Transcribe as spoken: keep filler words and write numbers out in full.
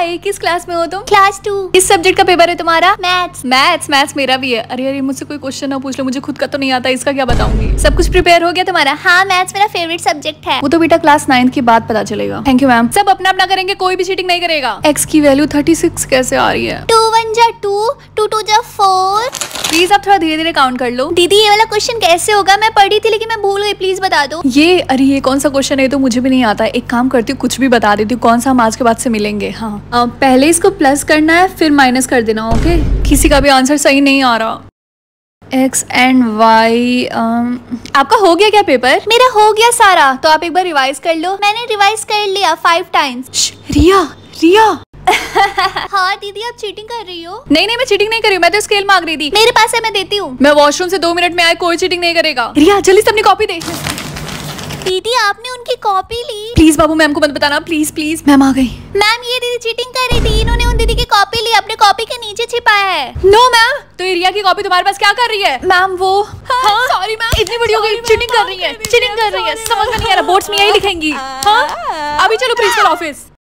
हाय, किस क्लास में हो तुम? Class two. किस सब्जेक्ट का पेपर है तुम्हारा? मैथ्स। मैथ्स मैथ्स मेरा भी है। अरे अरे मुझसे कोई क्वेश्चन ना पूछ लो, मुझे खुद का तो नहीं आता, इसका क्या बताऊंगी। सब कुछ प्रिपेयर हो गया तुम्हारा? हाँ, मैथ्स मेरा फेवरेट सब्जेक्ट है। वो तो बेटा क्लास नाइन्थ के बाद पता चलेगा। Thank you ma'am. सब अपना अपना करेंगे, कोई भी चीटिंग नहीं करेगा। एक्स की वैल्यू थर्टी सिक्स कैसे आ रही है? टू वन जा टू, टू टू जा फोर। प्लीज आप थोड़ा धीरे धीरे काउंट कर लो। दीदी ये वाला क्वेश्चन कैसे होगा? मैं पढ़ी थी लेकिन मैं भूल गई, प्लीज बता दो। ये अरे ये कौन सा क्वेश्चन है? तो मुझे भी नहीं आता। एक काम करती हूँ, कुछ भी बता देती हूँ। कौन सा हम आज के बाद से मिलेंगे। हाँ आ, पहले इसको प्लस करना है, फिर माइनस कर देना। ओके, किसी का भी आंसर सही नहीं आ रहा। X and Y. आपका हो गया क्या पेपर? मेरा हो गया सारा। तो आप एक बार रिवाइज कर लो। मैंने रिवाइज कर लिया फाइव टाइम्स। रिया रिया हाँ दीदी आप चीटिंग कर रही हो? नहीं नहीं मैं चीटिंग नहीं कर रही हूँ, मैं तो स्केल मांग रही थी। मेरे पास है, मैं देती हूँ। मैं वॉशरूम से दो मिनट में आए, कोई चीटिंग नहीं करेगा। रिया जल्दी से अपनी कॉपी दे। दीदी आपने उनकी कॉपी ली? प्लीज बाबू मैम को मत बताना, प्लीज प्लीज। मैम आ गई। मैम ये दीदी चीटिंग कर रही थी, इन्होंने उन दीदी की कॉपी ली, अपने कॉपी के नीचे छिपाया है। नो मैम, तो रिया की कॉपी तुम्हारे पास क्या कर रही है? मैम वो हाँ, सॉरी मैम, इतनी बड़ी हो गई, चीटिंग कर रही है, चीटिंग कर रही है। समझ में नहीं आ रहा, बोर्ड्स में यही लिखेंगी। हाँ अभी चलो प्रिंसिपल ऑफिस।